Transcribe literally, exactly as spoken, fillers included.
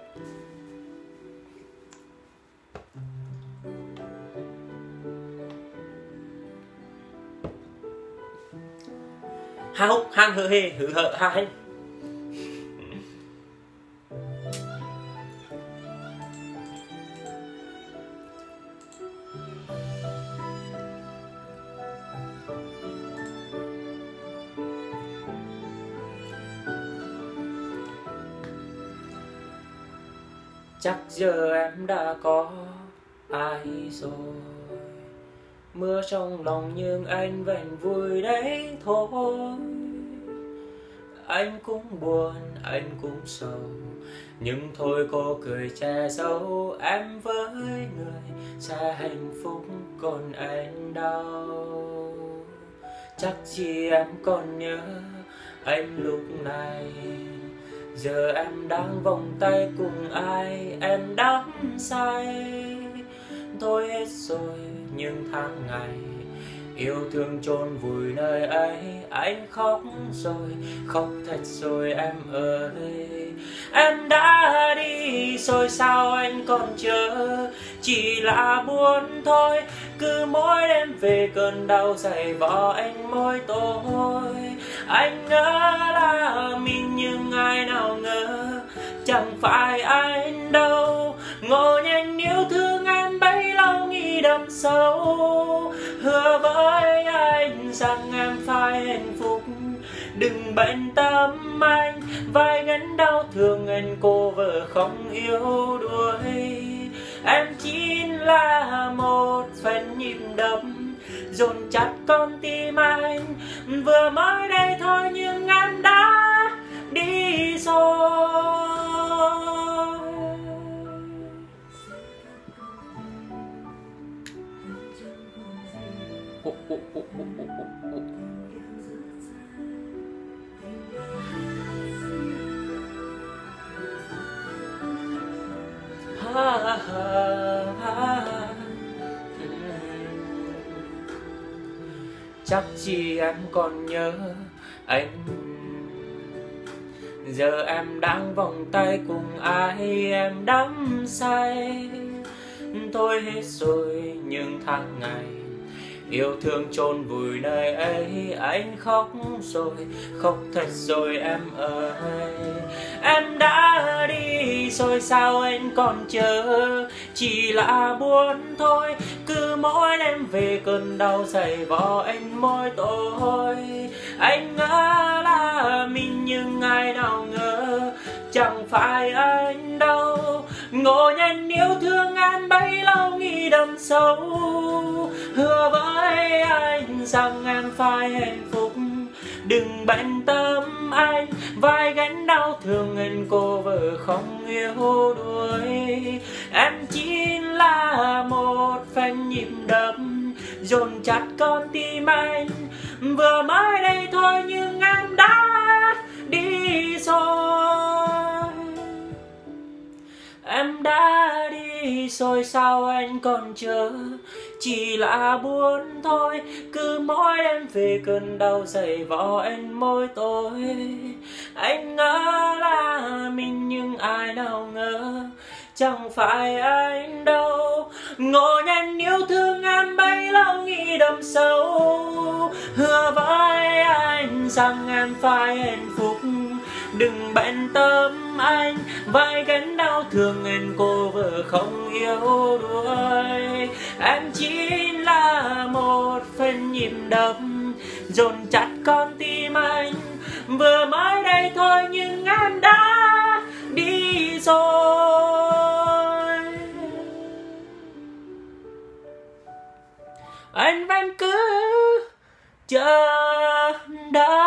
Ha húc hang hơ hê hử hợ ha hê. Chắc giờ em đã có ai rồi, mưa trong lòng nhưng anh vẫn vui đấy thôi. Anh cũng buồn, anh cũng sầu, nhưng thôi cô cười che giấu em với người sẽ hạnh phúc còn anh đau. Chắc chỉ em còn nhớ anh lúc này, giờ em đang vòng tay cùng ai em đắm say. Thôi hết rồi những tháng ngày yêu thương chôn vùi nơi ấy, anh khóc rồi, khóc thật rồi em ơi. Em đã đi rồi sao anh còn chờ, chỉ là buồn thôi, cứ mỗi đêm về cơn đau dày vò anh môi tôi. Anh ngỡ là mình nhưng ai nào ngờ chẳng phải anh đâu, ngộ nhận yêu thương em bấy lâu nghĩ đậm sâu. Hứa với anh rằng em phải hạnh phúc, đừng bận tâm anh, vai gánh đau thương anh cô vợ không yêu đuổi. Em chỉ là một phần nhịp đập dồn chặt con tim anh, vừa mới đây thôi nhưng em đã đi rồi. Oh, oh, oh, oh, oh, oh. Ha, ha, ha. Chắc chỉ em còn nhớ anh, giờ em đang vòng tay cùng ai em đắm say. Thôi hết rồi những tháng ngày yêu thương chôn vùi nơi ấy, anh khóc rồi, khóc thật rồi em ơi. Em đã đi rồi sao anh còn chờ, chỉ là buồn thôi, cứ mỗi đêm về cơn đau dày vò anh môi tôi. Anh ngỡ là mình nhưng ai nào ngờ chẳng phải anh đâu, ngộ nhận yêu thương em bấy lâu nghĩ đậm sâu. Hứa với anh rằng em phải hạnh phúc, đừng bận tâm anh, vai gánh đau thương anh cô vợ không yêu đuổi. Em chỉ là một phần nhịp đập dồn chặt con tim anh, vừa mới đây thôi nhưng em đã đi rồi. Em đã đi rồi sao anh còn chờ, chỉ là buồn thôi, cứ mỗi đêm về cơn đau dày vò anh môi tôi. Anh ngỡ là mình nhưng ai nào ngờ chẳng phải anh đâu, ngộ nhận yêu thương em bấy lâu nghĩ đậm sâu. Hứa với anh rằng em phải hạnh phúc, đừng bận tâm anh, vai gánh đau thương anh cô vợ không yêu đuổi. Em chỉ là một phần nhịp đập dồn chặt con tim anh, vừa mới đây thôi nhưng em đã đi rồi. Anh vẫn cứ chờ đợi.